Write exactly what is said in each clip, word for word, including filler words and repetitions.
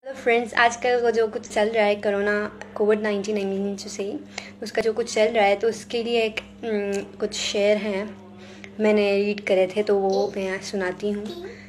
Hello friends, आजकल वो जो कुछ चल रहा है corona covid nineteen I mean से उसका जो कुछ चल रहा है तो उसके लिए एक न, कुछ शेर हैं मैंने रीड करे थे तो वो मैं सुनाती हूँ।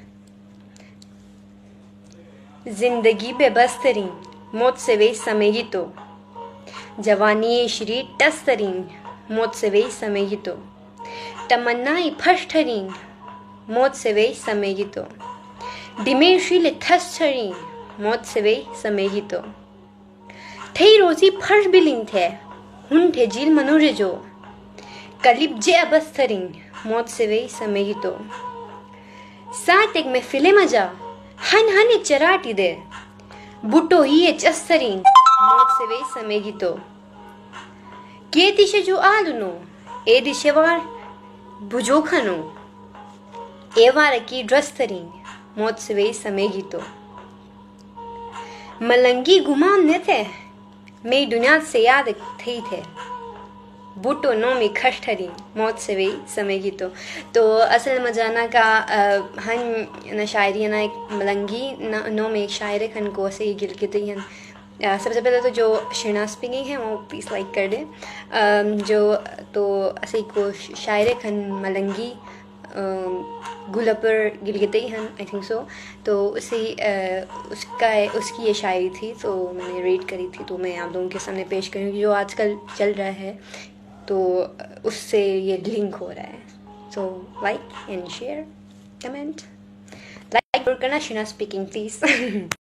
जिंदगी बेबस तरीन मौत से वे समेगी तो, जवानी श्री टस तरीन मौत से वे समेगी तो, तमन्नाई फश ठरीन मौत से वे समेगी तो, डिमेशी लिथस ठरीन मौत से वे समेगी तो, थई रोजी फर्श बिलिंग थे हुन थे जील मनोरे जो, कलिब जे अबस्तरिंग मौत से वे समेगी तो, साथ एक में फिले मजा हन हन एक चराटी दे बुटो ही एक चस्तरिंग मौत से वे समेगी तो, के दिशे जो आलुनो ए दिशे वार बुजोखनो ए वार की ड्रस्तरिंग मौत से वे समेगी तो, मलंगी गुमान न थे मैं दुनिया से याद थी थे बूटो नो में खष्ठरी मौत से वे समेगी तो। तो असल मजाना का हन न शायरी ना एक मलंगी न नो में एक शायर खन को से गिल के हन। सबसे पहले तो जो शिना स्पीकिंग है वो प्लीज़ लाइक कर दे। जो तो ऐसे को शायर खन मलंगी गुलपर गिलगिते हन आई थिंक सो। तो उसी उसका उसकी ये शायरी थी तो मैंने रीड करी थी तो मैं आप लोगों के सामने पेश करूँगी जो आजकल चल रहा है तो उससे ये लिंक हो रहा है। So like and share comment like करना शिना स्पीकिंग प्लीज़।